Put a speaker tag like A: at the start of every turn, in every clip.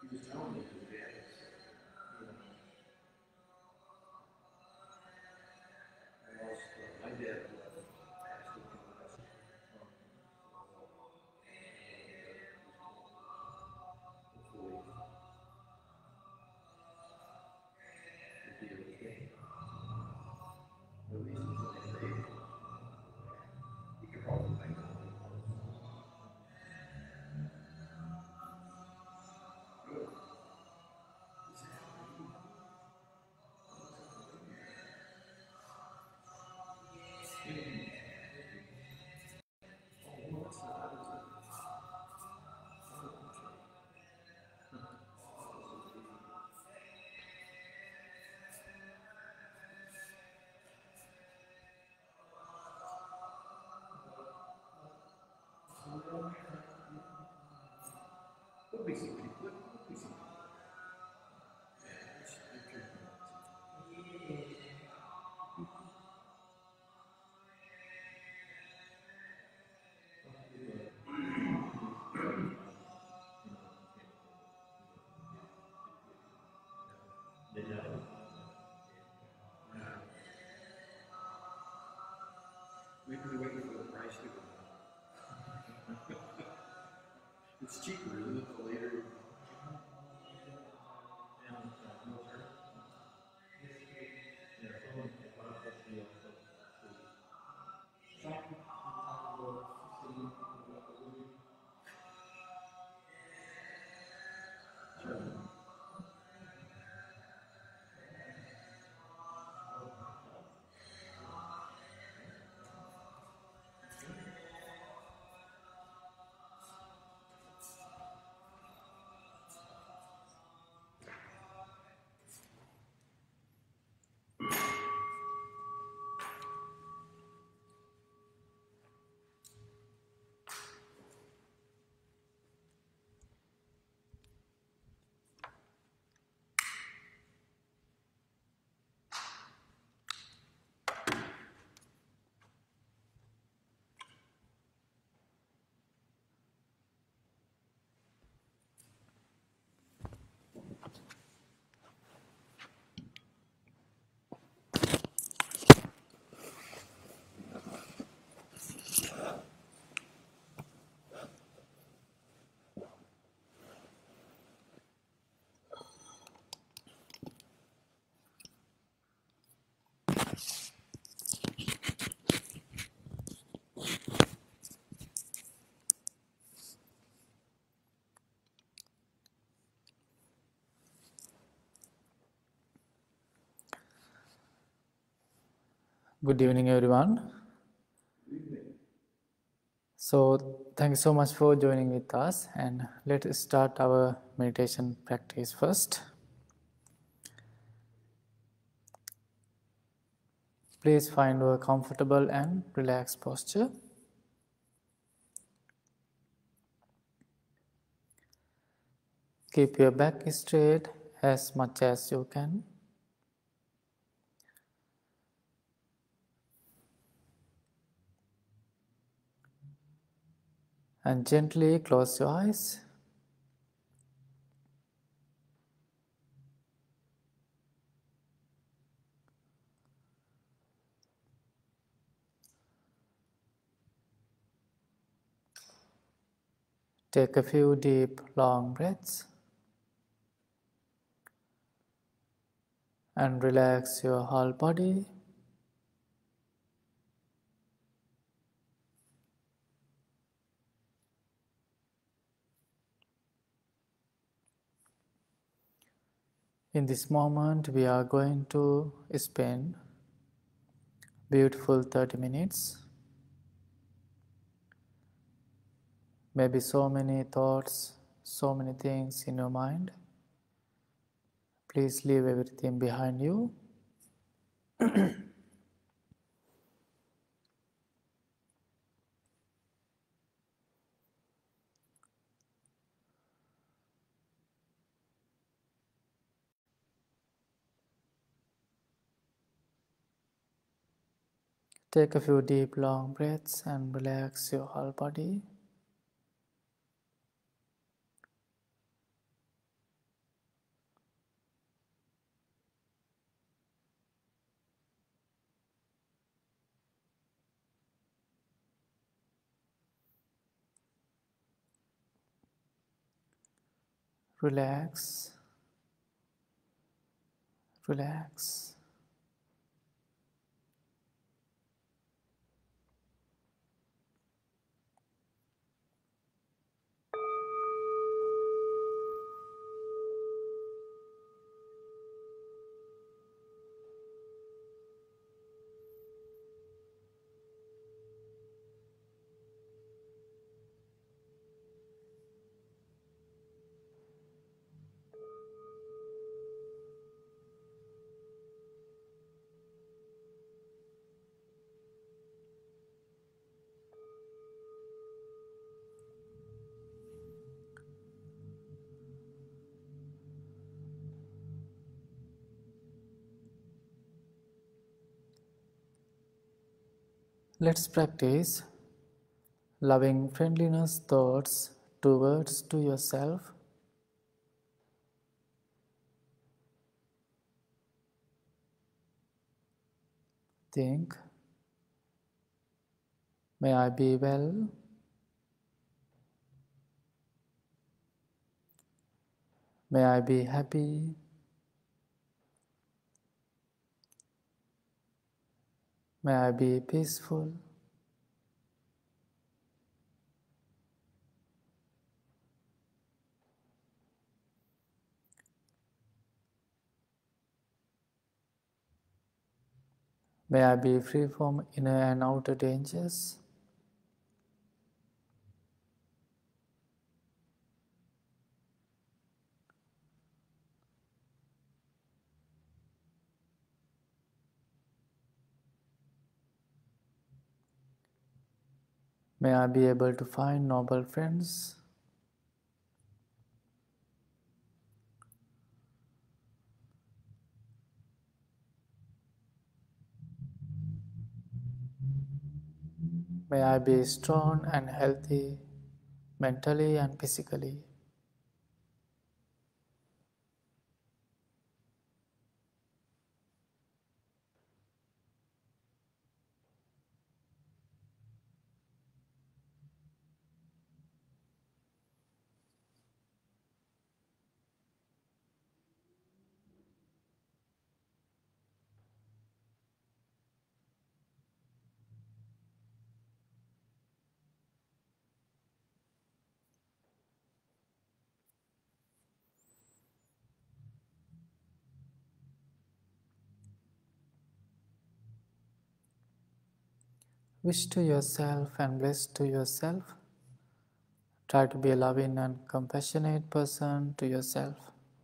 A: He was telling me to dad, I lost my dad passed away last hopefully it'll be okay. The reason for the day, you can probably think of it. Good. Is that really? Oh, no, it's not. Is it? Oh, okay. There'll be some people. There'll be some people. Yeah, it could be. They know. Yeah. We've been waiting for the price to go up. It's cheaper, isn't it, the later?
B: Good evening, everyone. So, thank you so much for joining with us, and let's start our meditation practice first. Please find a comfortable and relaxed posture. Keep your back straight as much as you can. And gently close your eyes. Take a few deep, long breaths. And relax your whole body. In this moment, we are going to spend beautiful 30 minutes. Maybe so many thoughts, so many things in your mind. Please leave everything behind you. Take a few deep, long breaths and relax your whole body. Relax, relax. Let's practice loving friendliness thoughts towards to yourself. Think, may I be well, may I be happy, may I be peaceful, may I be free from inner and outer dangers. May I be able to find noble friends. May I be strong and healthy mentally and physically. Wish to yourself and bless to yourself. Try to be a loving and compassionate person to yourself.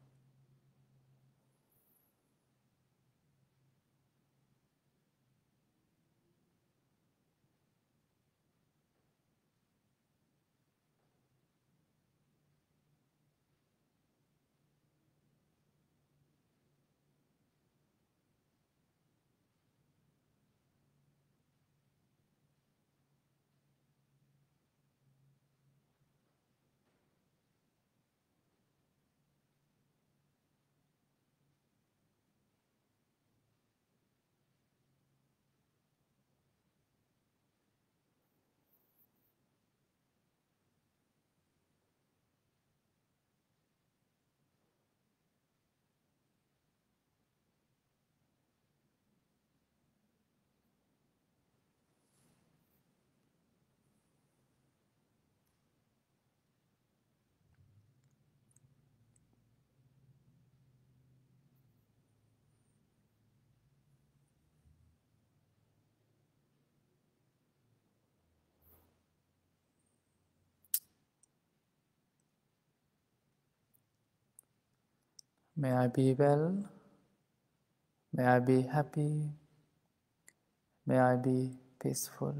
B: May I be well, may I be happy, may I be peaceful.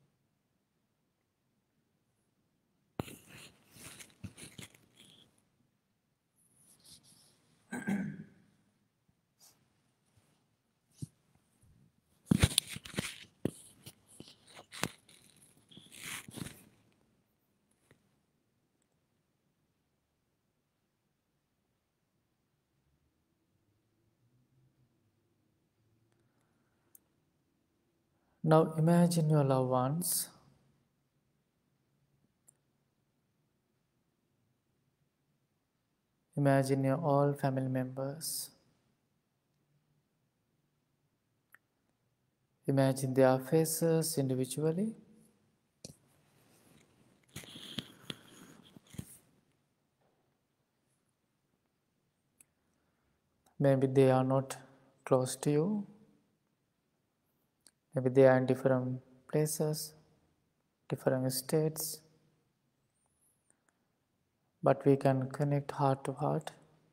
B: Now imagine your loved ones Imagine your all family members. Imagine their faces individually. Maybe they are not close to you. Maybe they are in different places, different states. But we can connect heart to heart.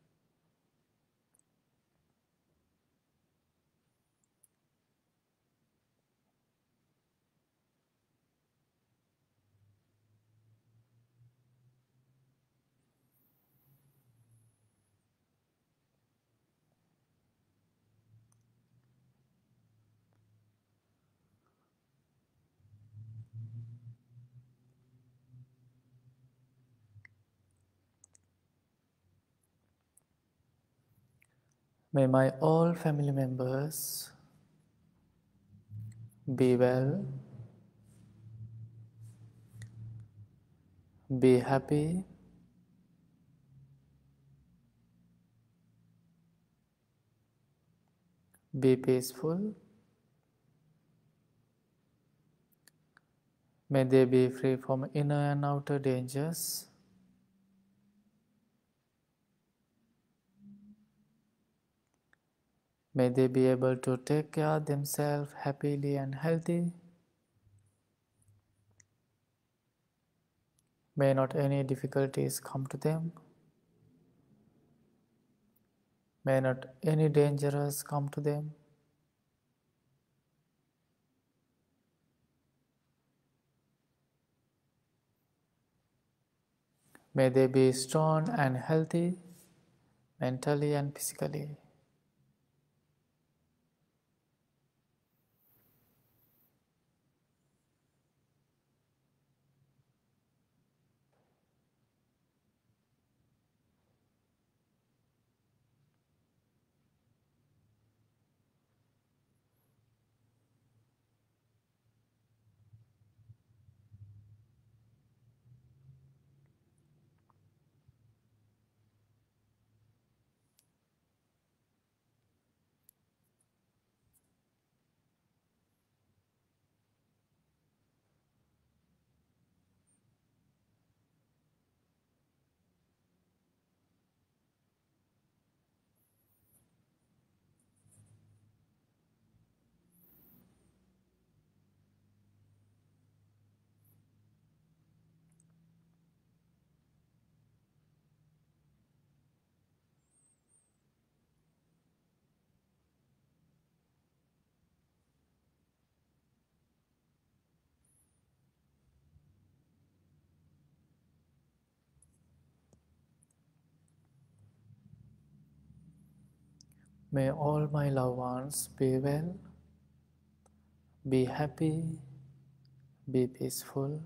B: May my all family members be well, be happy, be peaceful. May they be free from inner and outer dangers. May they be able to take care of themselves happily and healthy. May not any difficulties come to them. May not any dangers come to them. May they be strong and healthy mentally and physically. May all my loved ones be well, be happy, be peaceful.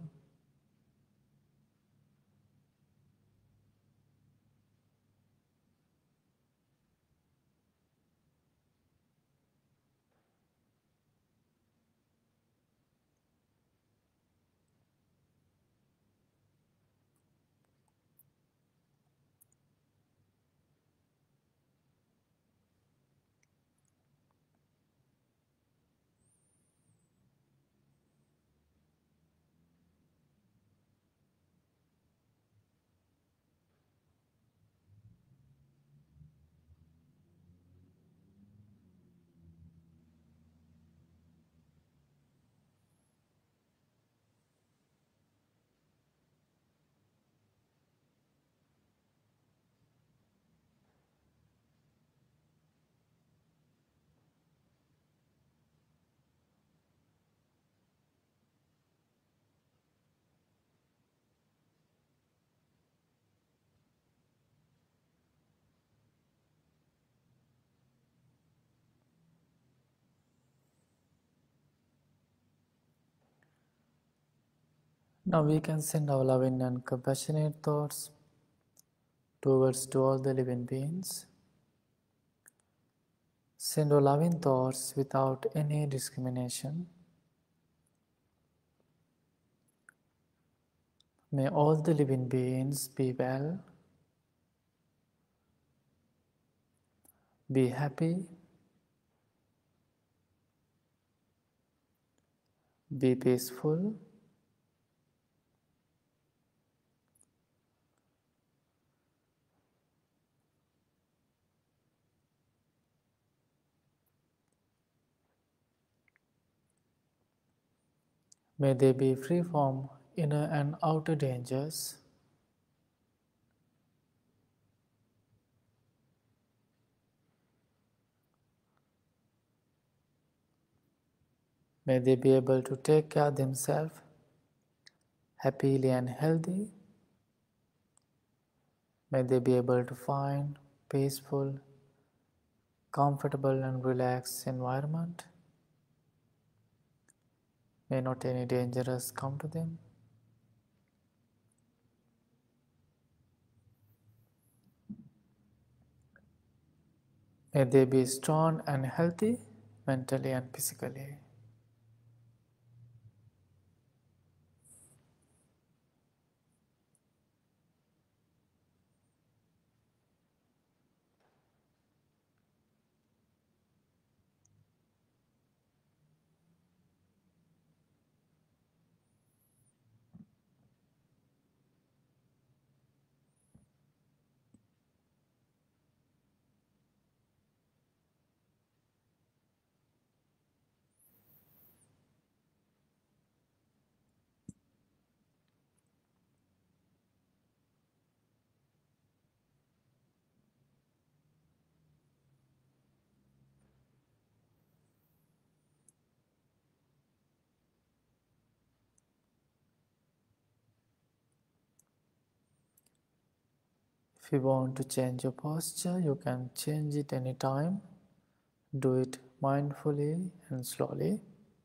B: Now we can send our loving and compassionate thoughts towards to all the living beings. Send our loving thoughts without any discrimination. May all the living beings be well, Be happy. Be peaceful. May they be free from inner and outer dangers. May they be able to take care of themselves happily and healthy. May they be able to find peaceful, comfortable and relaxed environment. May not any dangers come to them. May they be strong and healthy mentally and physically. If you want to change your posture, you can change it anytime. Do it mindfully and slowly.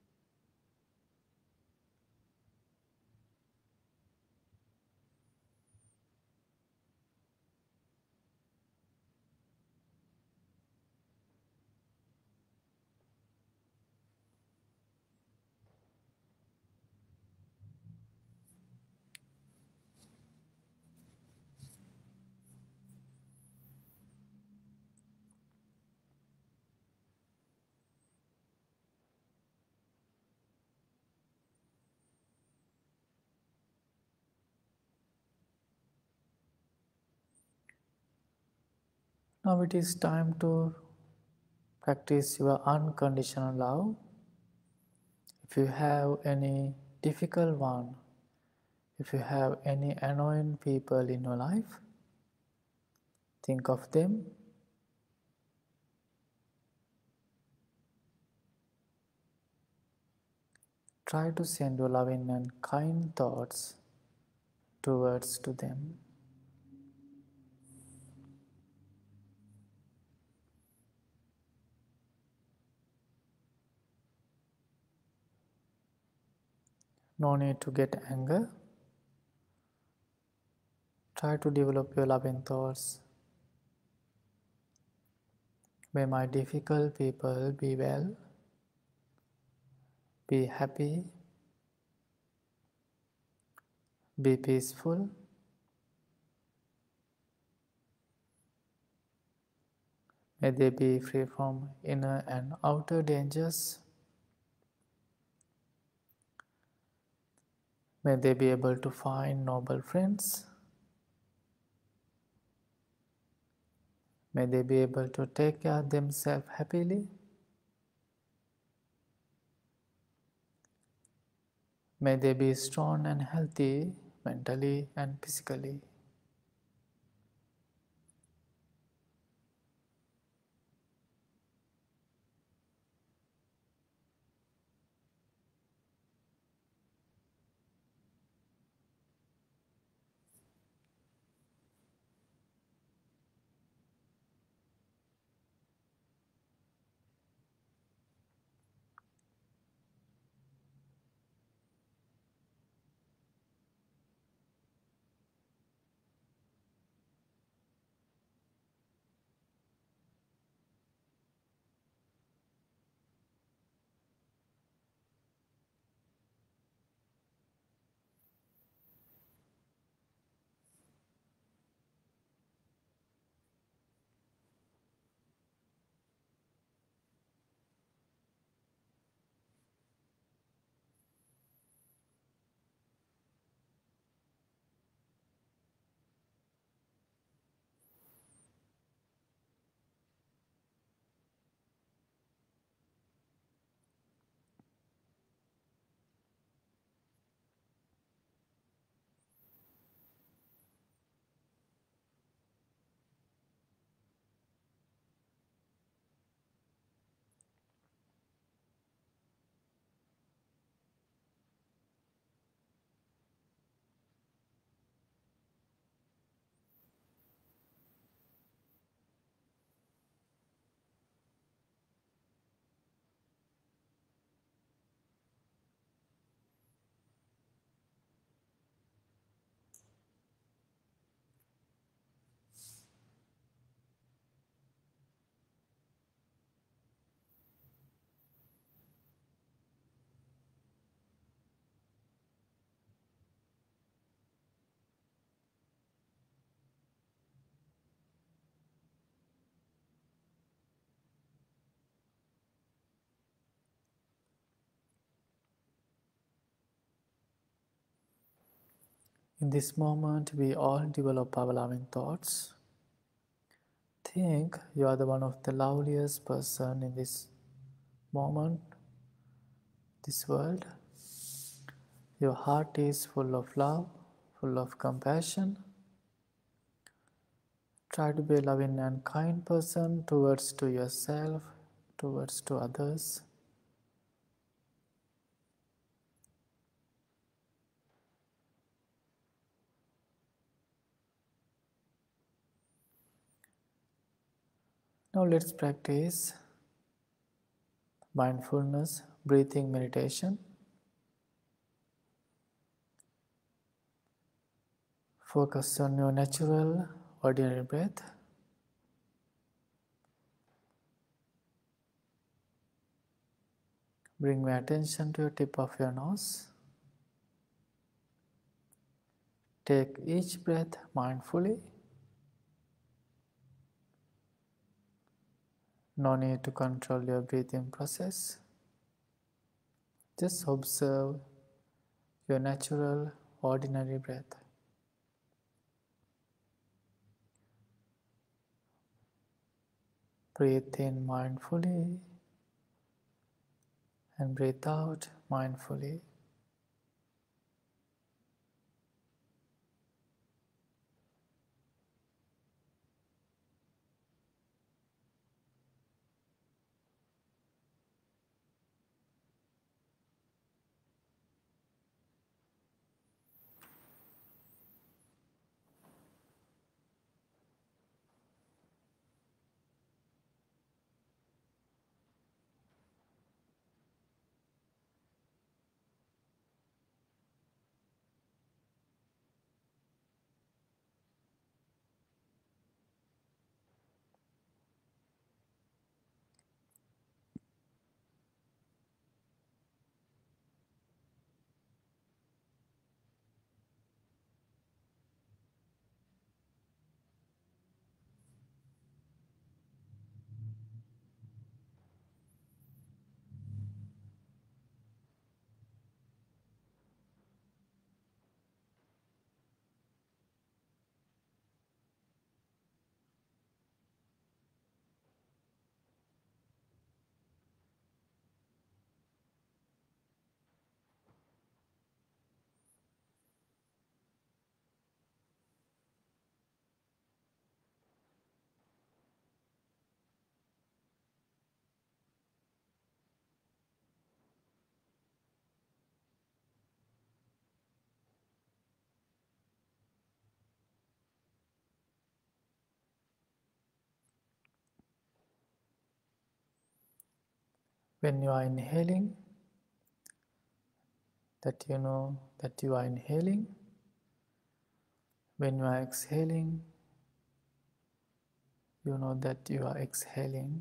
B: Now it is time to practice your unconditional love. If you have any difficult one, if you have any annoying people in your life, think of them. Try to send your loving and kind thoughts towards to them. No need to get anger. Try to develop your loving thoughts. May my difficult people be well, be happy, be peaceful. May they be free from inner and outer dangers. May they be able to find noble friends. May they be able to take care of themselves happily. May they be strong and healthy mentally and physically. In this moment, we all develop our loving thoughts. Think you are the one of the loveliest person in this moment, this world. Your heart is full of love, full of compassion. Try to be a loving and kind person towards to yourself, towards to others. Now let's practice mindfulness breathing meditation. Focus on your natural, ordinary breath. Bring my attention to your tip of your nose. Take each breath mindfully. No need to control your breathing process. Just observe your natural, ordinary breath. Breathe in mindfully and breathe out mindfully. When you are inhaling, that you know that you are inhaling. When you are exhaling, you know that you are exhaling.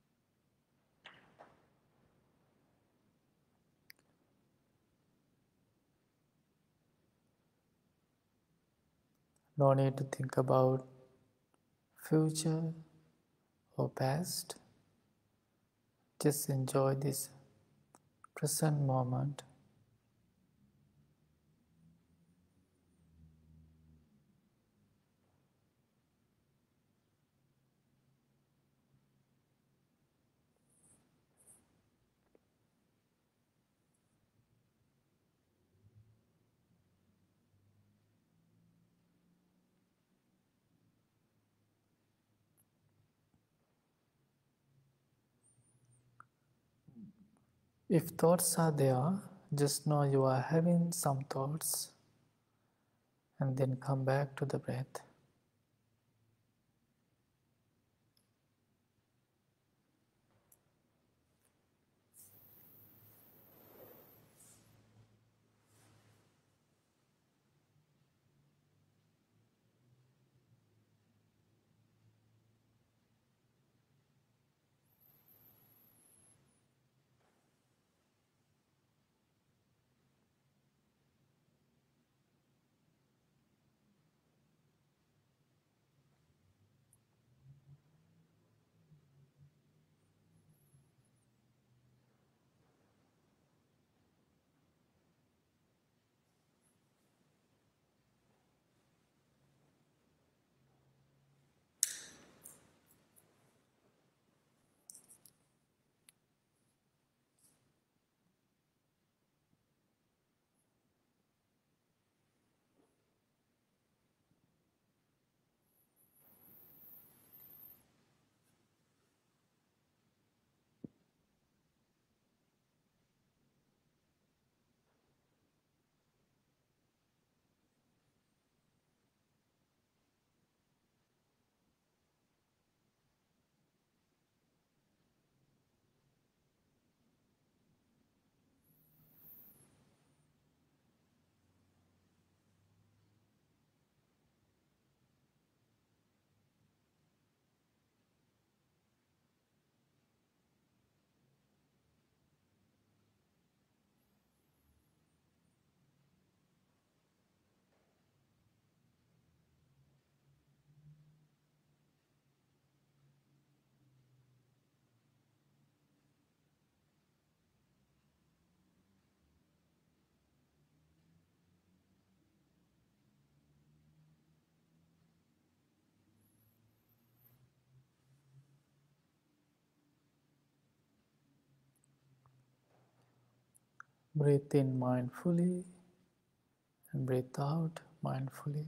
B: No need to think about future or past. Just enjoy this present moment. If thoughts are there, just know you are having some thoughts and then come back to the breath. Breathe in mindfully and breathe out mindfully.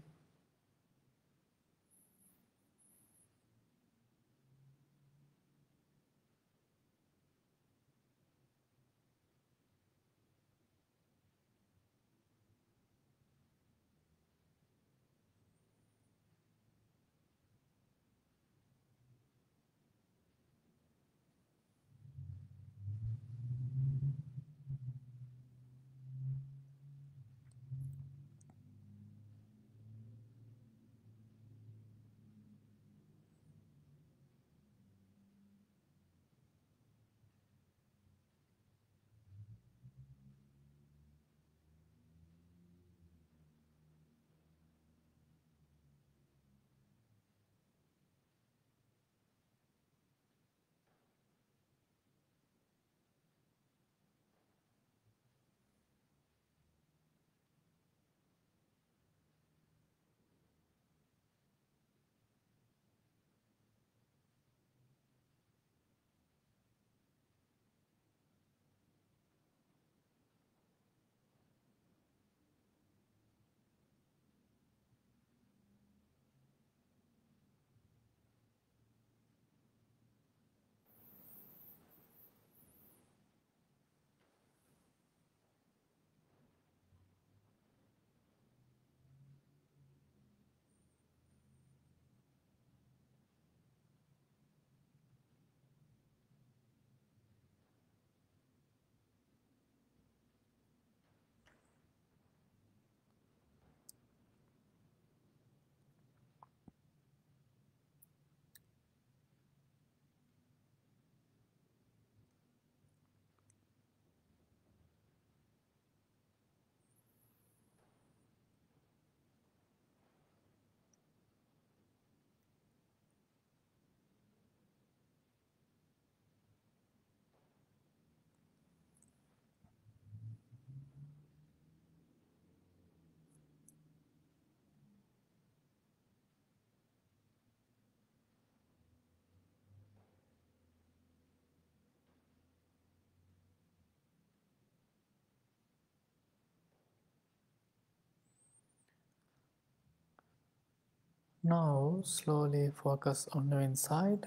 B: Now slowly focus on your inside.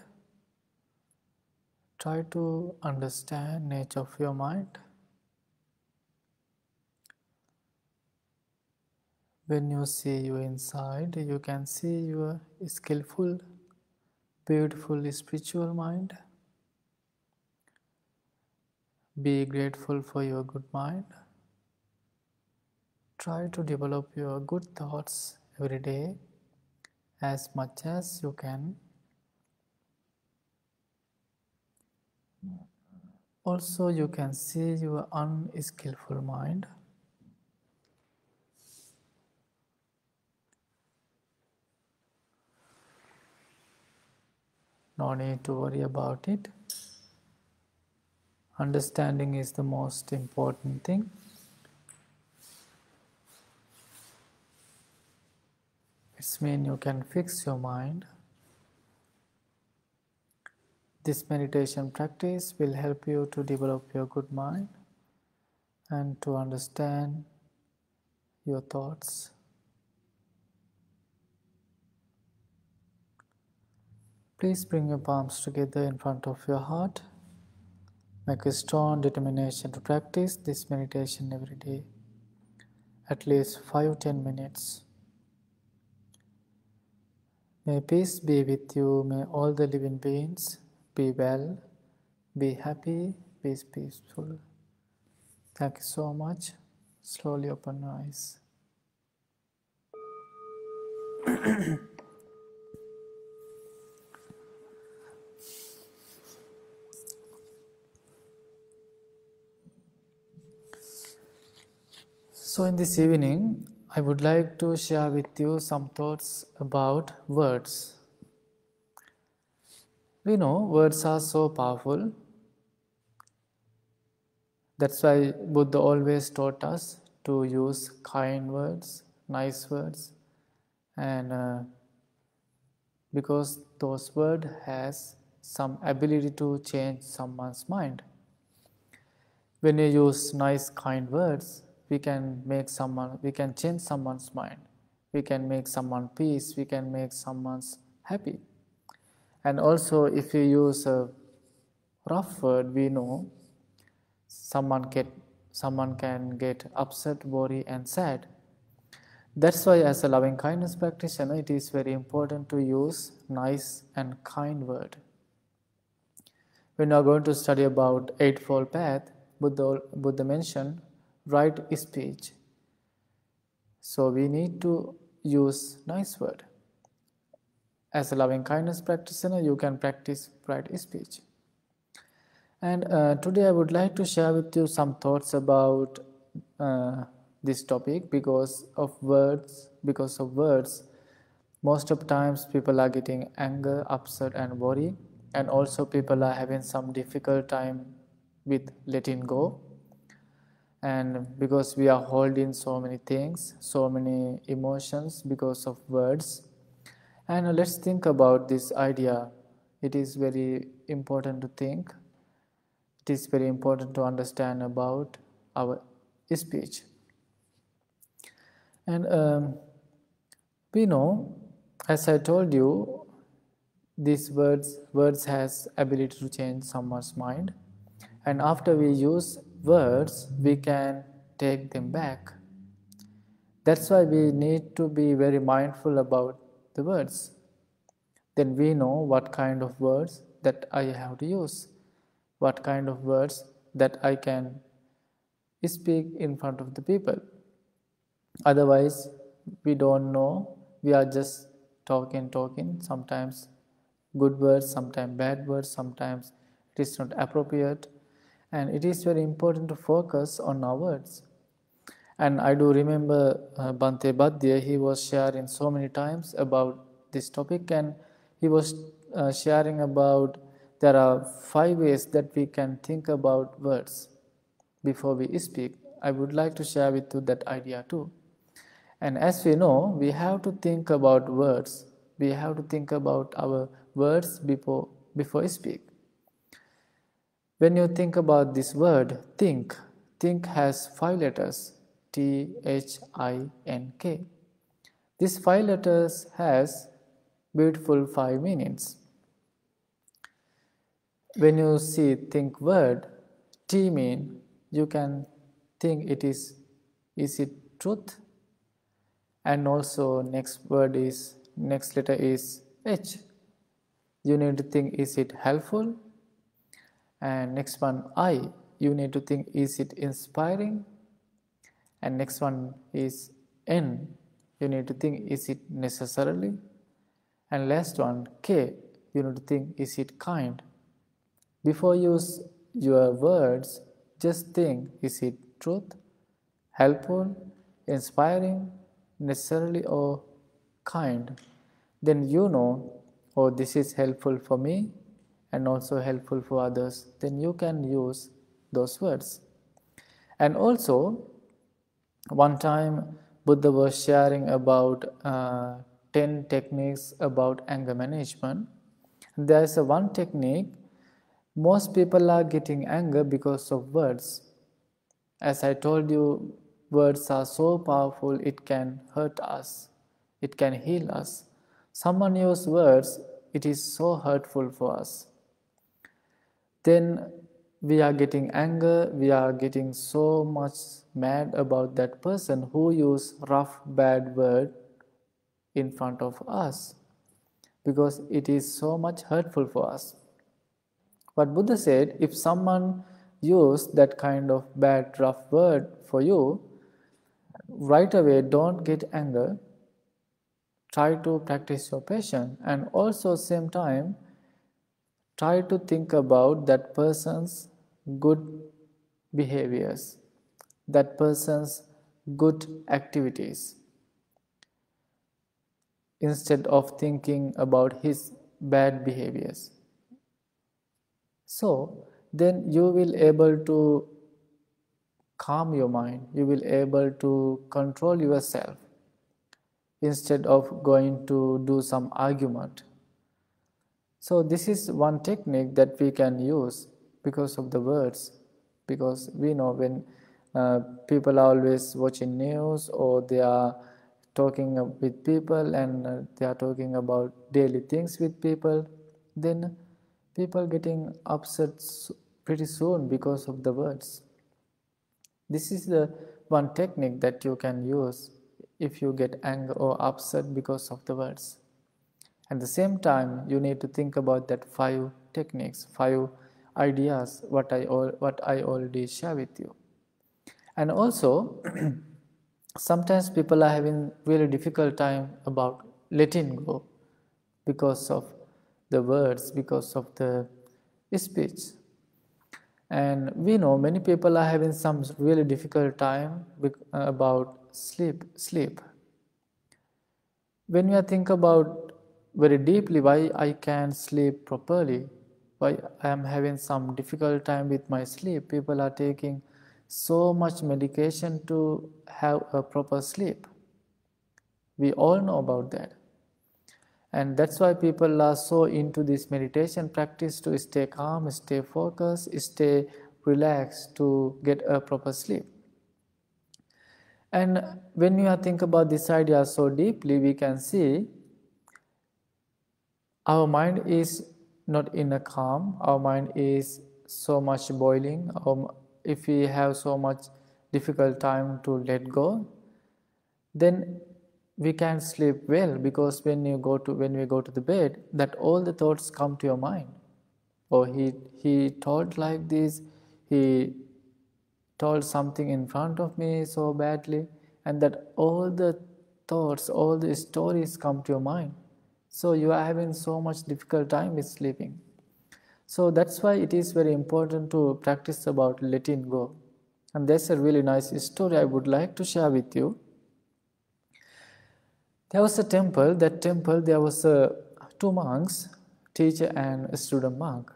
B: Try to understand nature of your mind. When you see your inside, you can see your skillful, beautiful spiritual mind. Be grateful for your good mind. Try to develop your good thoughts every day as much as you can. Also, you can see your unskillful mind. No need to worry about it. Understanding is the most important thing. It means you can fix your mind. This meditation practice will help you to develop your good mind and to understand your thoughts. Please bring your palms together in front of your heart. Make a strong determination to practice this meditation every day, at least 5-10 minutes. May peace be with you. May all the living beings be well, be happy, be peaceful. Thank you so much. Slowly open your eyes. So in this evening, I would like to share with you some thoughts about words. We know words are so powerful. That's why Buddha always taught us to use kind words, nice words, and because those words has some ability to change someone's mind. When you use nice, kind words, we can change someone's mind. We can make someone peace. We can make someone's happy. And also, if you use a rough word, we know someone can get upset, worry, and sad. That's why, as a loving kindness practitioner, it is very important to use nice and kind word. When we are going to study about Eightfold Path, Buddha mentioned right speech. So we need to use nice word. As a loving kindness practitioner, you can practice right speech. And today I would like to share with you some thoughts about this topic because of words. Most of times people are getting anger, upset, and worry, and also people are having some difficult time with letting go. And because we are holding so many things, so many emotions because of words. And let's think about this idea. It is very important to think. It is very important to understand about our speech. And we know, as I told you, these words has ability to change someone's mind. And after we use words, we can take them back. That's why we need to be very mindful about the words. Then we know what kind of words that I have to use, what kind of words that I can speak in front of the people. Otherwise, we don't know, we are just talking, sometimes good words, sometimes bad words, sometimes it is not appropriate. And it is very important to focus on our words. And I do remember Bhante Badhya, he was sharing so many times about this topic, and he was sharing about there are 5 ways that we can think about words before we speak. I would like to share with you that idea too. And as we know, we have to think about words. We have to think about our words before we speak. When you think about this word, think has 5 letters, T-H-I-N-K. These 5 letters has beautiful 5 meanings. When you see think word, T mean, you can think is it truth? And also next letter is H. You need to think, is it helpful? And next one, I. You need to think, is it inspiring? And next one is N. You need to think, is it necessarily? And last one, K. You need to think, is it kind? Before you use your words, just think, is it truth, helpful, inspiring, necessarily, or kind? Then you know, oh, this is helpful for me and also helpful for others. Then you can use those words. And also, one time Buddha was sharing about 10 techniques about anger management. There is one technique. Most people are getting anger because of words. As I told you, words are so powerful, it can hurt us, it can heal us. Someone uses words, it is so hurtful for us. Then we are getting anger, we are getting so much mad about that person who used rough, bad word in front of us because it is so much hurtful for us. But Buddha said, if someone used that kind of bad, rough word for you, right away don't get anger. Try to practice your patience, and also same time try to think about that person's good behaviors, that person's good activities, instead of thinking about his bad behaviors. So then you will able to calm your mind, you will able to control yourself instead of going to do some argument. So this is one technique that we can use because of the words. because we know when people are always watching news or they are talking with people and they are talking about daily things with people, then people getting upset pretty soon because of the words. This is the one technique that you can use if you get angry or upset because of the words. At the same time, you need to think about that 5 techniques, 5 ideas what I already share with you. And also sometimes people are having really difficult time about letting go because of the words, because of the speech. And we know many people are having some really difficult time about sleep. When you think about very deeply why I can't sleep properly, why I am having some difficult time with my sleep, people are taking so much medication to have a proper sleep. We all know about that. And that's why people are so into this meditation practice to stay calm, stay focused, stay relaxed to get a proper sleep. And when you think about this idea so deeply, we can see our mind is not in a calm, our mind is so much boiling. If we have so much difficult time to let go, then we can't sleep well, because when we go to the bed, that all the thoughts come to your mind. Oh, he told like this, he told something in front of me so badly, and that all the thoughts, all the stories come to your mind. So you are having so much difficult time with sleeping. So that's why it is very important to practice about letting go. And that's a really nice story I would like to share with you. There was a temple. That temple, there was 2 monks, teacher and a student monk.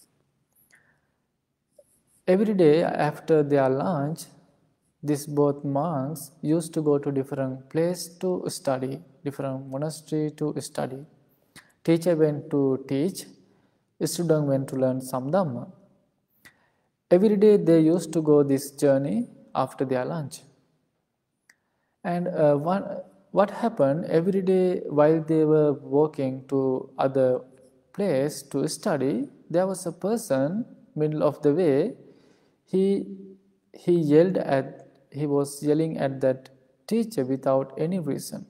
B: Every day after their lunch, these both monks used to go to different place to study, different monastery to study. Teacher went to teach, student went to learn some Dhamma. Every day they used to go this journey after their lunch. And what happened every day while they were walking to other place to study, there was a person middle of the way. He was yelling at that teacher without any reason.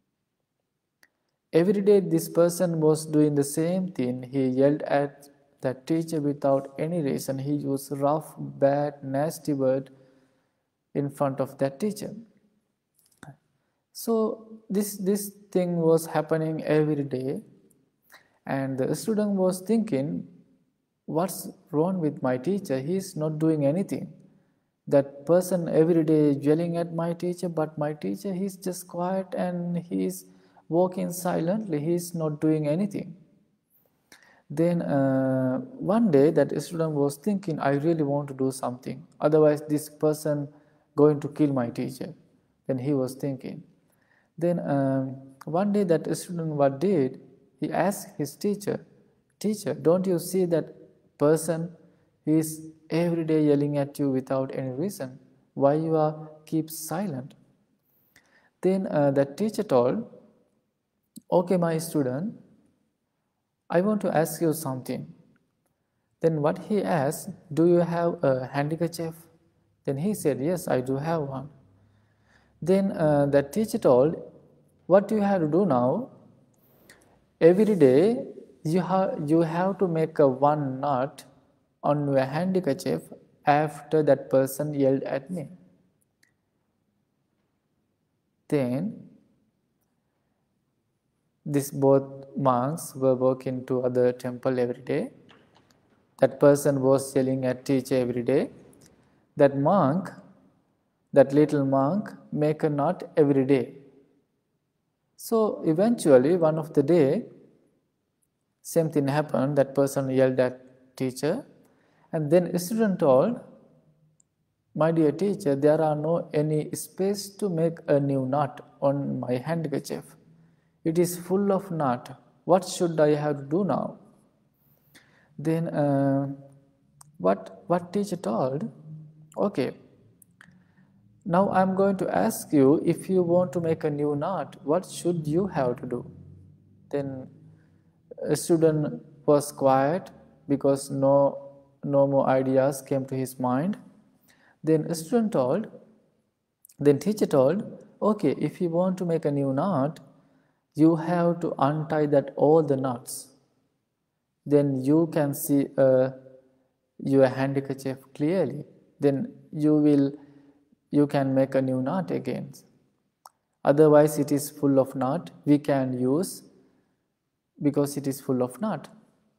B: Every day this person was doing the same thing. He yelled at that teacher without any reason. He used rough, bad, nasty word in front of that teacher. So this thing was happening every day, and the student was thinking, what's wrong with my teacher? He's not doing anything. That person every day yelling at my teacher, but my teacher, he's just quiet and he's walking silently. He's not doing anything. Then one day that student was thinking, I really want to do something. Otherwise this person going to kill my teacher. Then he was thinking. Then one day that student what did, he asked his teacher, teacher, don't you see that person is every day yelling at you without any reason? Why you are keep silent? Then that teacher told, okay, my student, I want to ask you something. Then what he asked, do you have a handkerchief? Then he said, yes, I do have one. Then the teacher told, what you have to do now, every day you have to make a one knot on your handkerchief after that person yelled at me. Then these both monks were walking to other temple every day. That person was yelling at teacher every day. That monk, that little monk, make a knot every day. So eventually one of the day, same thing happened, that person yelled at teacher, and then a student told, my dear teacher, there are no any space to make a new knot on my handkerchief. It is full of knot. What should I have to do now? Then what teacher told, Okay. Now I'm going to ask you, if you want to make a new knot, what should you have to do? Then a student was quiet because no more ideas came to his mind. Then teacher told, okay, if you want to make a new knot, you have to untie that all the knots. Then you can see your handkerchief clearly. Then you can make a new knot again. Otherwise, it is full of knot. We can use because it is full of knot.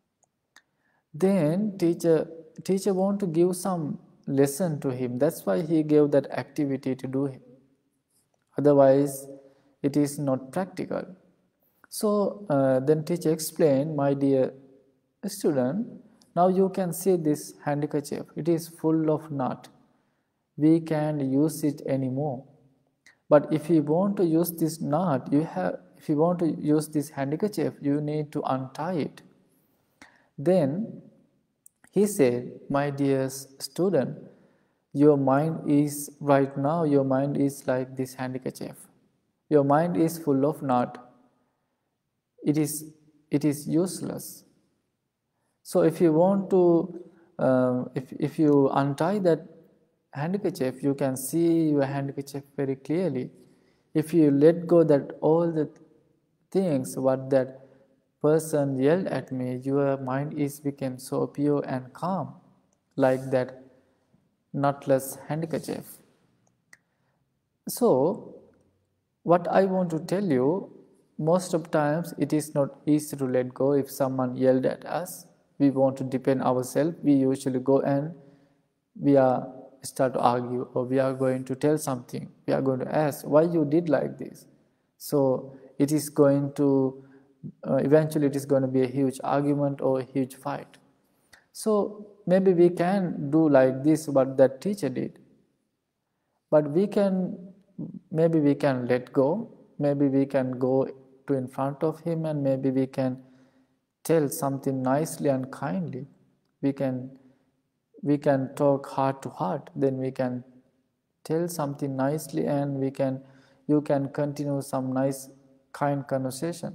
B: Then teacher want to give some lesson to him. That's why he gave that activity to do. Otherwise, it is not practical. So then teacher explained, my dear student, now you can see this handkerchief. It is full of knot. We can't use it anymore. But if you want to use this knot, if you want to use this handkerchief, you need to untie it. Then he said, my dear student, your mind is right now, your mind is like this handkerchief. Your mind is full of knot. It is useless. So if you want to, if you untie that handkerchief, you can see your handkerchief very clearly. If you let go that all the things what that person yelled at me, your mind became so pure and calm, like that knotless handkerchief. So what I want to tell you, most of times it is not easy to let go. If someone yelled at us, we want to defend ourselves, we usually go and we start to argue, or we are going to tell something. We are going to ask, why you did like this? So it is going to, eventually it is going to be a huge argument or a huge fight. So maybe we can do like this what that teacher did. But maybe we can let go. Maybe we can go to in front of him and maybe we can tell something nicely and kindly. We can talk heart to heart. Then we can tell something nicely and you can continue some nice kind conversation.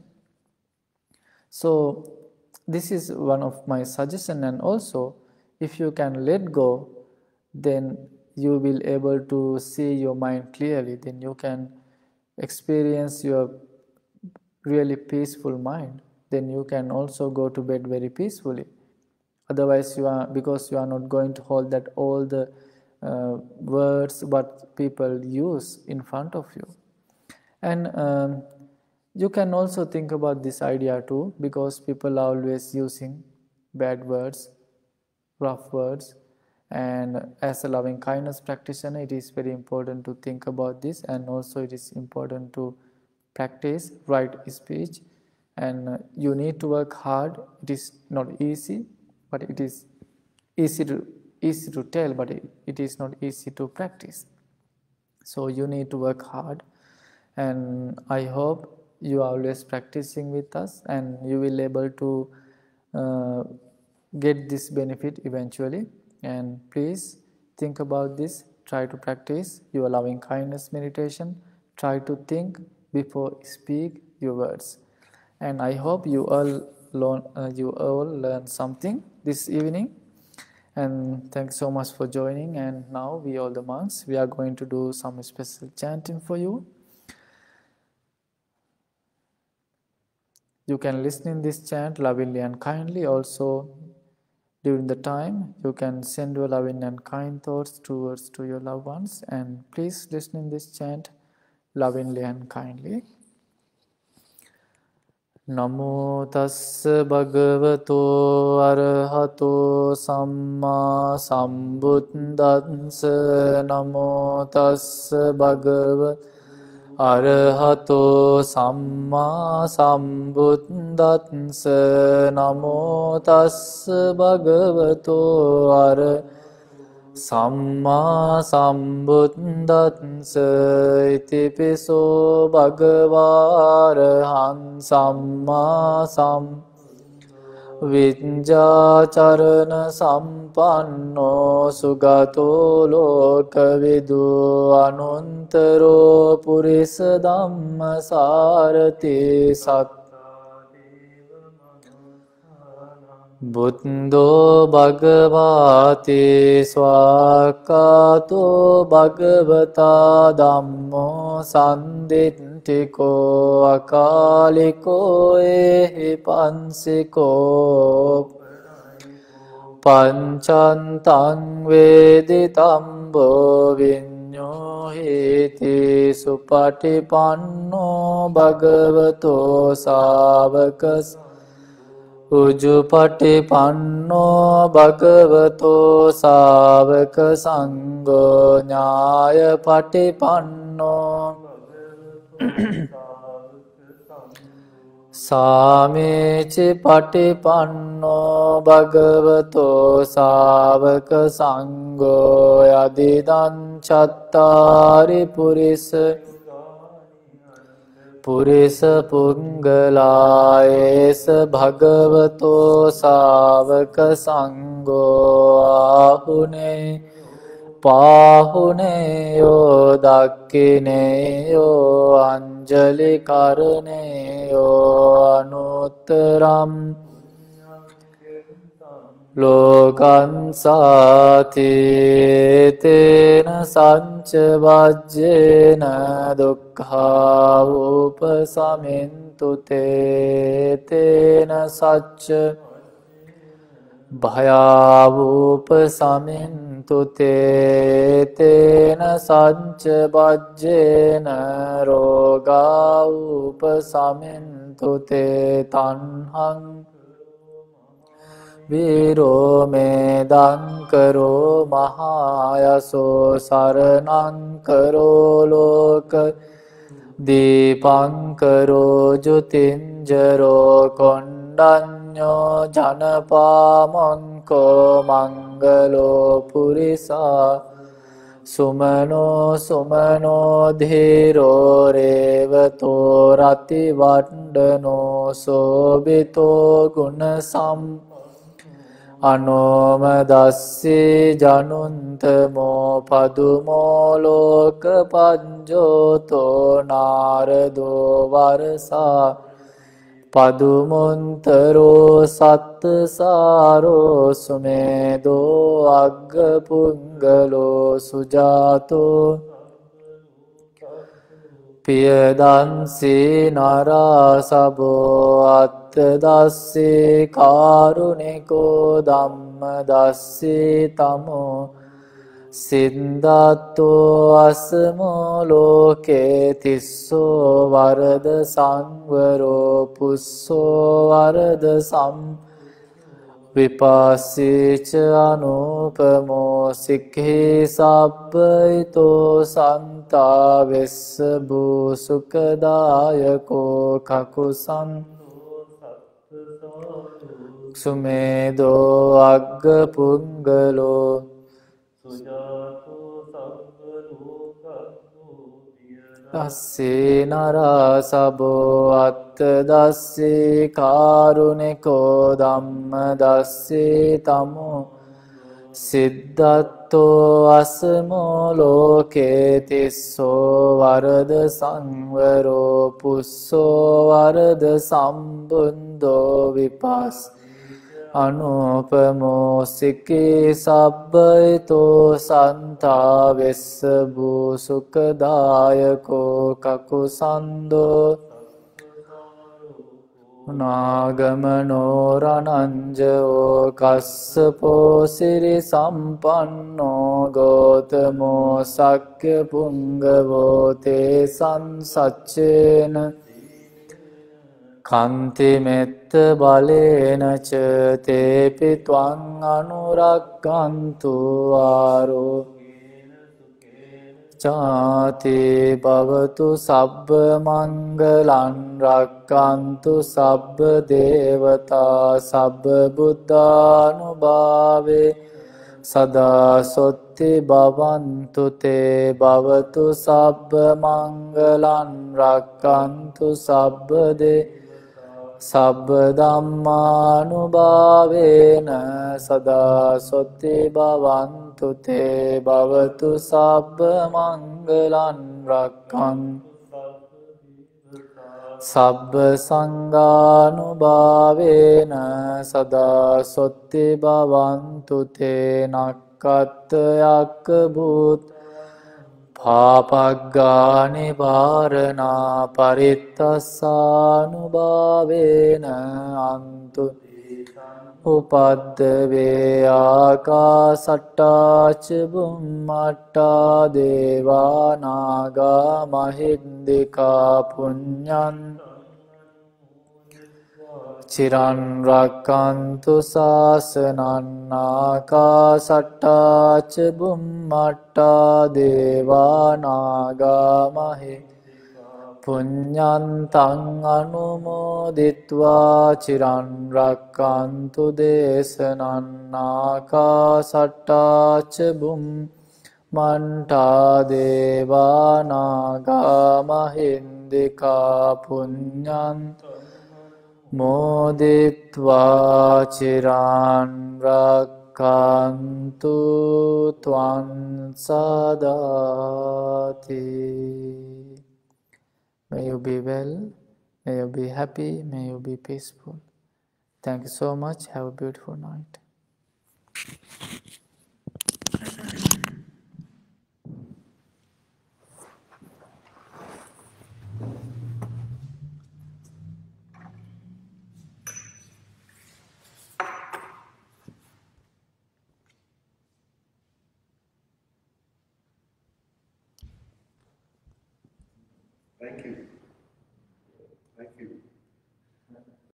B: So this is one of my suggestion. And also, if you can let go, then you will able to see your mind clearly. Then you can experience your really peaceful mind. Then you can also go to bed very peacefully. Otherwise, because you are not going to hold that all the words what people use in front of you. And you can also think about this idea too, because people are always using bad words, rough words, and as a loving kindness practitioner, it is very important to think about this, and also it is important to practice right speech, and you need to work hard. It is not easy, but it is easy to tell, but it is not easy to practice. So you need to work hard, and I hope you are always practicing with us and you will able to get this benefit eventually. And please think about this, try to practice your loving kindness meditation, try to think before speak your words. And I hope you all learn something this evening. And thanks so much for joining. And now we all the monks, we are going to do some special chanting for you. You can listen in this chant lovingly and kindly. Also, during the time, you can send your loving and kind thoughts to your loved ones. And please listen in this chant lovingly and kindly. Namo tassa bhagavato arahato samma sambuddhassa. Namo tassa bhagavato arahato samma sambuddhassa. Namo tassa bhagavato arahato samma sambuddhassa. Itipiso bhagava arahan samma විඤ්ඤාචරණ සම්පන්නෝ සුගතෝ ලෝකවිදු අනුන්තරෝ පුරිස ධම්මසාරති සත් බුද්ධෝ භගවාති ස්වාක්ඛාතෝ භගවතා ධම්මෝ සම්දිට්ඨිකෝ අකාලිකෝ එහි පන්සිකෝ පංචන්තං වේදිතම්බෝ විඤ්ඤෝහිති සුපටිපන්නෝ භගවතෝ ශාවකස් උජුපටිපන්නෝ භගවතෝ ශාවක සංඝෝ ඥායපටිපන්නෝ සාමේචි පටිපන්නෝ භගවතෝ ශාවක සංඝෝ යදිදං චත්තාරි පුරිස පුංගලායේස භගවතෝ ශාවක සංඝෝ ආහුනේ පාහුනේයෝ දක්ඛිනේයෝ අංජලි කරණේයෝ අනුත්තරම් ලෝකං සාති තේන සංච වජ්ජේන දුක්ඛා උපසමින්තු තේන සච්ච භයා උපසමින්තු තේන සංච වජ්ජේන රෝගා උපසමින්තු තණ්හං වීරෝ මේදං කරෝ මහායසෝ සරණං කරෝ ලෝක දීපං කරෝ ජුතිංජරෝ කොණ්ඩඤ්ඤෝ ජනපාමංකෝ මංගලෝ පුරිසා සුමනෝ ධීරෝ රේවතෝ රති වණ්ඩනෝ සෝබිතෝ ගුණසම් අනෝම දස්සේ ජනුන්තමෝ පදුමෝ ලෝක පඤ්ජෝතෝ නාරදෝ වරසා පදුමුන්තරෝ සත්තසාරෝ සුමේදෝ අග්ගපුංගලෝ සුජාතෝ පියදන්සේ නරාසබෝ අත්තදස්සේ කාරුණිකෝ ධම්මදස්සේ තමෝ සින්දත්තෝ අසමෝ ලෝකේ තිස්සෝ වරද සංවරෝ පුස්සෝ වරද විපස්සීච අනුපමෝ සික්ඛේ සබ්බයිතෝ සන්තා වෙස්ස භූසුකදායකෝ කකුසං සුමේදෝ අග්ග පුංගලෝ තස්සේ නරාසබෝ අත්තදස්සේ කාරුණිකෝ ධම්මදස්සේ තමෝ සිද්ධත්තෝ අසමෝ ලෝකේ තිස්සෝ වරද සංවරෝ පුස්සෝ වරද සම්බුන්දෝ විපස් අනුපමෝ සික්ඛේ සබ්බයිතෝ සන්තා වෙස්ස භූසුකදායකෝ කකුසන්தோ නාගමනෝ රණංජෝ කස්සපෝ සිරි සම්පන්නෝ ගෝතමෝ සක්්‍ය පුංගවෝ තේ සංසච්චේන කන්ති මෙත්ත බලේන ච තේපි ත්වං අනුරක්ඛන්තු ආරෝ චාති භවතු සබ්බ මංගලං රක්ඛන්තු සබ්බ දේවතා සබ්බ බුද්ධානුභාවේ සදා සොත්ති භවන්තු තේ භවතු සබ්බ මංගලං රක්ඛන්තු සබ්බ සබ්බ ධම්මානුභාවේන සදා සොත්ති භවන්තු තේ භවතු සබ්බ මංගලං රක්ඛන්තු සබ්බ සංඝානුභාවේන සදා සොත්ති භවන්තු තේ නක්ඛත් යක්ඛ භූත පාපග්ගානි වාරණා පරිත්තස්සානුභාවේන අන්තු උපද්දවේ ආකාසට්ටා ච බුම්මට්ටා දේවා නාග මහින්దికා පුඤ්ඤං චිරන් රක්칸තු ශාසනං ආකාසට්ටා ච බුම්මට්ටා දේවා නාග පුඤ්ඤන්තං අනුමෝදිත්වා චිරන් රක්칸තු දේශනං ආකාසට්ටා ච බුම්මට්ටා දේවා නාග මහින්దికා පුඤ්ඤං මෝදිත්වා චිරන් රක්칸තු ත්වං සදාති. May you be well, may you be happy, may you be peaceful. Thank you so much. Have a beautiful night.
A: Thank you.